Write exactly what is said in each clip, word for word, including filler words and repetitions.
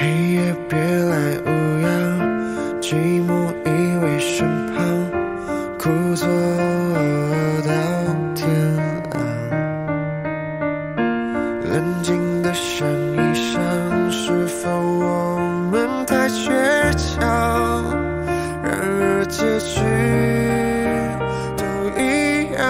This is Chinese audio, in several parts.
黑夜别来无恙，寂寞依偎身旁，故作到天亮。冷静的想一想，是否我们太倔强？然而结局都一样，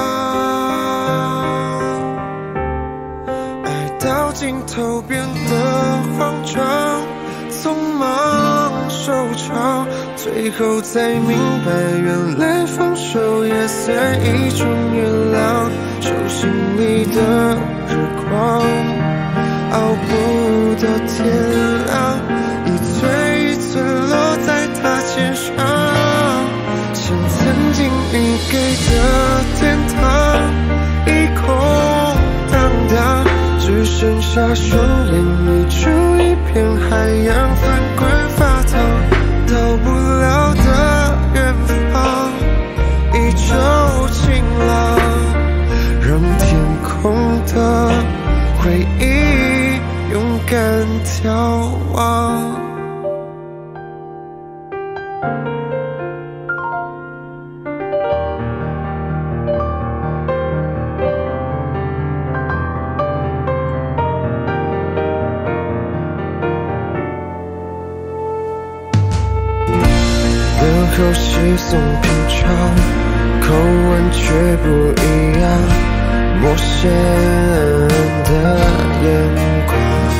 爱到尽头变得慌张，匆忙收场，最后才明白，原来放手也算一种原谅。手心里的日光，熬不到天亮，一寸一寸落在他肩上，像曾经你给的天堂，一空荡荡，只剩下双眼溢出一片海洋，翻滚发烫，到不了的远方，一周晴朗，让天空的回忆勇敢眺望。问候稀松平常，口吻却不一样，陌生的眼光，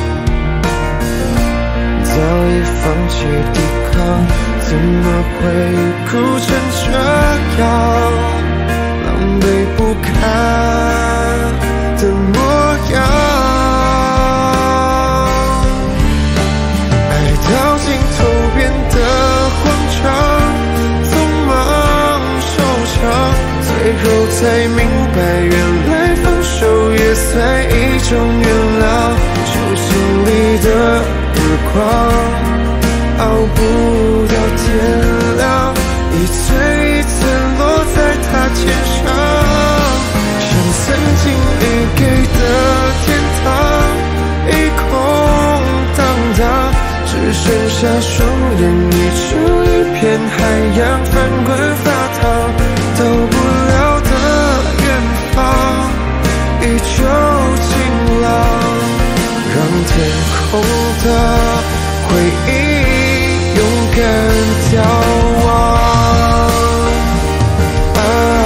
早已放弃抵抗，怎么会哭成这样，狼狈不堪的模样。爱到尽头变得慌张，最后才明白，原来放手也算一种原谅。手心里的日光，熬不到天亮，一寸一寸落在他肩上，像曾经你给的天堂，一空荡荡，只剩下双眼溢出一片海洋，翻滚发烫，到不了的远方，一周晴朗，让天空的回忆勇敢眺望。啊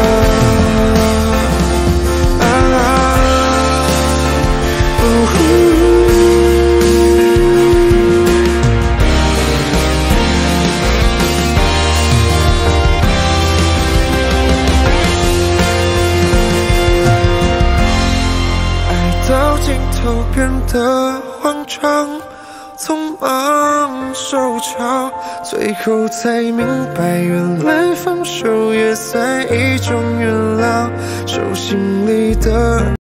啊呜呼，到尽头变得慌张，匆忙收场，最后才明白，原来放手也算一种原谅。手心里的